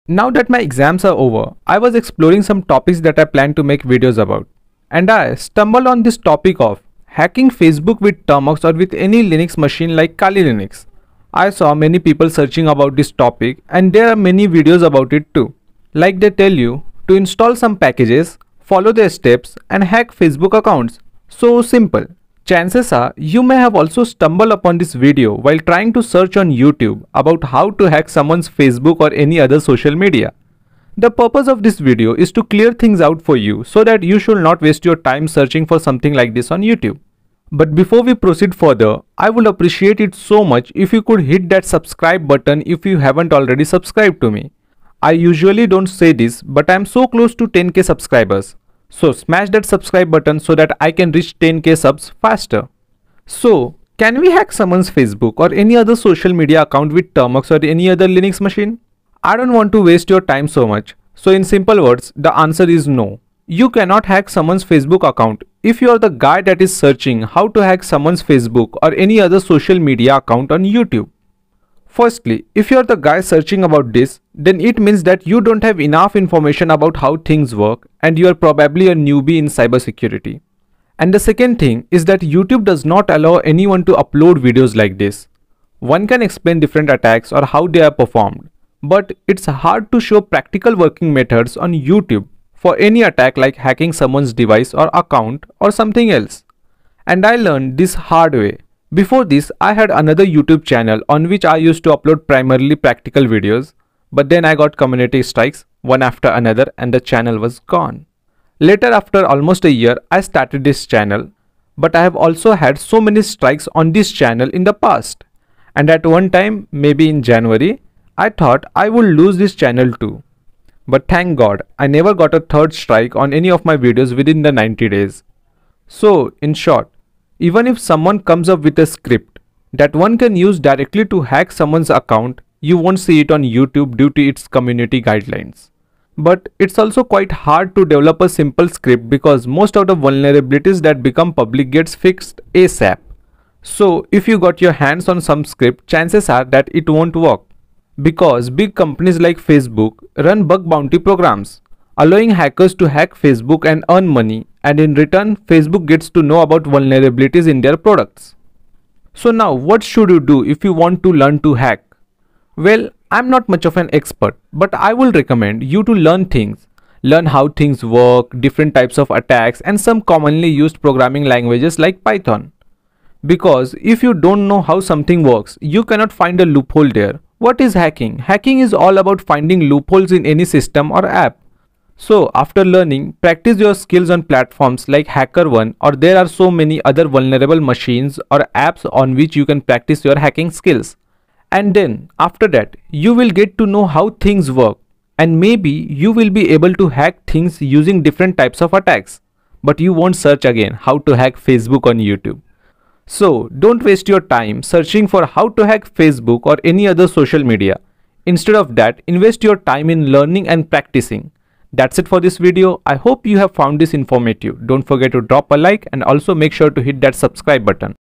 Now that my exams are over, I was exploring some topics that I plan to make videos about. And I stumbled on this topic of hacking Facebook with Termux or with any Linux machine like Kali Linux. I saw many people searching about this topic and there are many videos about it too. Like they tell you to install some packages, follow their steps and hack Facebook accounts. So simple. Chances are you may have also stumbled upon this video while trying to search on YouTube about how to hack someone's Facebook or any other social media. The purpose of this video is to clear things out for you so that you should not waste your time searching for something like this on YouTube. But before we proceed further, I would appreciate it so much if you could hit that subscribe button if you haven't already subscribed to me. I usually don't say this, but I am so close to 10k subscribers. So smash that subscribe button so that I can reach 10k subs faster. So, can we hack someone's Facebook or any other social media account with Termux or any other Linux machine? I don't want to waste your time so much. So in simple words, the answer is no. You cannot hack someone's Facebook account if you are the guy that is searching how to hack someone's Facebook or any other social media account on YouTube. Firstly, if you are the guy searching about this, then it means that you don't have enough information about how things work and you are probably a newbie in cybersecurity. And the second thing is that YouTube does not allow anyone to upload videos like this. One can explain different attacks or how they are performed, but it's hard to show practical working methods on YouTube for any attack like hacking someone's device or account or something else. And I learned this hard way. Before this, I had another YouTube channel on which I used to upload primarily practical videos, but then I got community strikes one after another and the channel was gone. Later, after almost a year, I started this channel, but I have also had so many strikes on this channel in the past. And at one time, maybe in January, I thought I would lose this channel too. But thank God, I never got a third strike on any of my videos within the 90 days. So, in short, even if someone comes up with a script that one can use directly to hack someone's account, you won't see it on YouTube due to its community guidelines. But it's also quite hard to develop a simple script because most of the vulnerabilities that become public gets fixed ASAP. So if you got your hands on some script, chances are that it won't work. Because big companies like Facebook run bug bounty programs, allowing hackers to hack Facebook and earn money, and in return Facebook gets to know about vulnerabilities in their products. So now what should you do if you want to learn to hack? Well, I'm not much of an expert, but I will recommend you to learn things. Learn how things work, different types of attacks and some commonly used programming languages like Python. Because if you don't know how something works, you cannot find a loophole there. What is hacking? Hacking is all about finding loopholes in any system or app. So after learning, practice your skills on platforms like HackerOne, or there are so many other vulnerable machines or apps on which you can practice your hacking skills. And then after that, you will get to know how things work and maybe you will be able to hack things using different types of attacks. But you won't search again how to hack Facebook on YouTube. So don't waste your time searching for how to hack Facebook or any other social media. Instead of that, invest your time in learning and practicing. That's it for this video. I hope you have found this informative. Don't forget to drop a like and also make sure to hit that subscribe button.